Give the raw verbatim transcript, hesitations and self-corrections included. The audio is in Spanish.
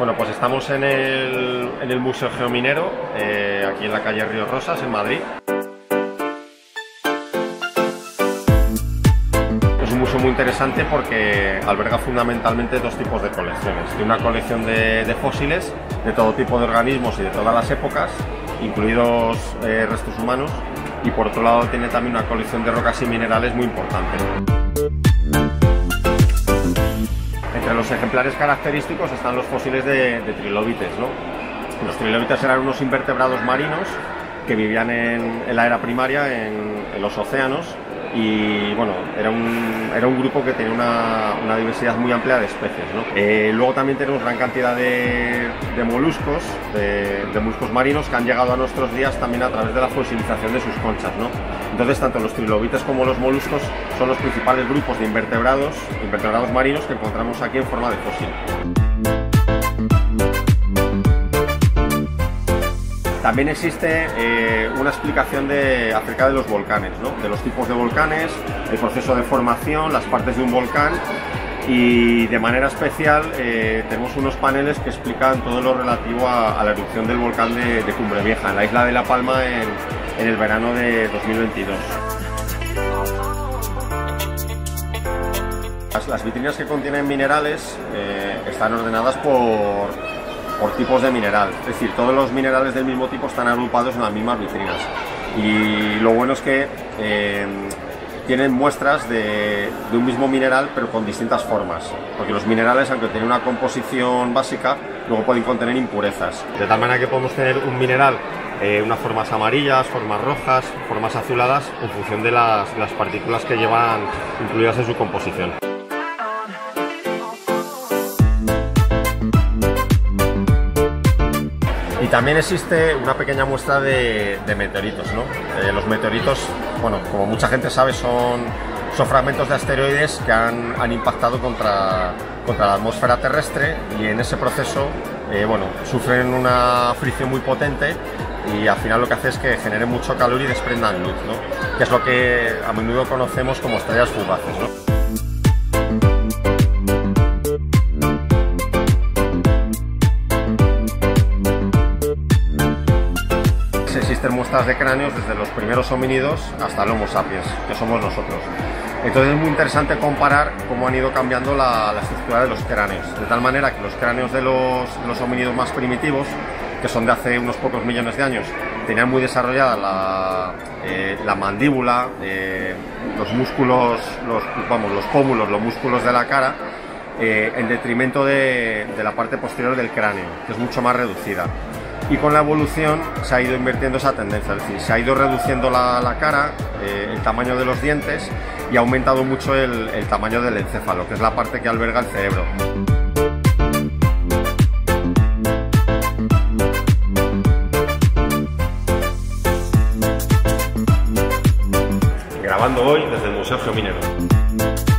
Bueno, pues estamos en el, en el Museo Geominero, eh, aquí en la calle Ríos Rosas, en Madrid. Es un museo muy interesante porque alberga fundamentalmente dos tipos de colecciones. Tiene una colección de, de fósiles, de todo tipo de organismos y de todas las épocas, incluidos eh, restos humanos, y por otro lado tiene también una colección de rocas y minerales muy importante. Entre los ejemplares característicos están los fósiles de, de trilobites, ¿no? Los trilobites eran unos invertebrados marinos que vivían en, en la era primaria, en, en los océanos, y bueno, era un, era un grupo que tenía una, una diversidad muy amplia de especies, ¿no? Eh, luego también tenemos gran cantidad de, de moluscos, de, de moluscos marinos que han llegado a nuestros días también a través de la fosilización de sus conchas, ¿no? Entonces, tanto los trilobites como los moluscos son los principales grupos de invertebrados, invertebrados marinos que encontramos aquí en forma de fósil. También existe eh, una explicación de, acerca de los volcanes, ¿no? De los tipos de volcanes, el proceso de formación, las partes de un volcán, y de manera especial eh, tenemos unos paneles que explican todo lo relativo a, a la erupción del volcán de, de Cumbre Vieja, en la isla de La Palma, en, en el verano de dos mil veintidós. Las, las vitrinas que contienen minerales eh, están ordenadas por, por tipos de mineral, es decir, todos los minerales del mismo tipo están agrupados en las mismas vitrinas, y lo bueno es que eh, tienen muestras de, de un mismo mineral pero con distintas formas, porque los minerales, aunque tienen una composición básica, luego pueden contener impurezas, de tal manera que podemos tener un mineral, eh, unas formas amarillas, formas rojas, formas azuladas, en función de las, las partículas que llevan incluidas en su composición. Y también existe una pequeña muestra de, de meteoritos, ¿no? Eh, los meteoritos, bueno, como mucha gente sabe, son, son fragmentos de asteroides que han, han impactado contra, contra la atmósfera terrestre, y en ese proceso, eh, bueno, sufren una fricción muy potente, y al final lo que hace es que generen mucho calor y desprendan luz, ¿no? Que es lo que a menudo conocemos como estrellas fugaces, ¿no? Existen muestras de cráneos desde los primeros homínidos hasta el Homo sapiens, que somos nosotros. Entonces es muy interesante comparar cómo han ido cambiando la, la estructura de los cráneos, de tal manera que los cráneos de los, los homínidos más primitivos, que son de hace unos pocos millones de años, tenían muy desarrollada la, eh, la mandíbula, eh, los músculos, los, vamos, los pómulos, los músculos de la cara, eh, en detrimento de, de la parte posterior del cráneo, que es mucho más reducida. Y con la evolución se ha ido invirtiendo esa tendencia, es decir, se ha ido reduciendo la, la cara, eh, el tamaño de los dientes, y ha aumentado mucho el, el tamaño del encéfalo, que es la parte que alberga el cerebro. Grabando hoy desde el Museo Geominero.